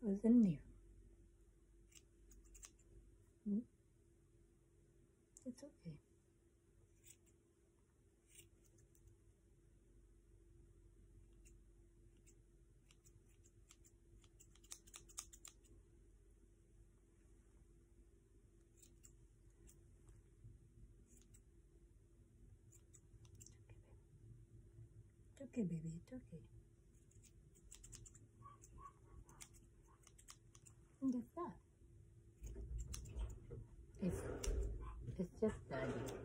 was in there. It's okay. It's okay, baby. It's okay. And that's that. It's just Daddy.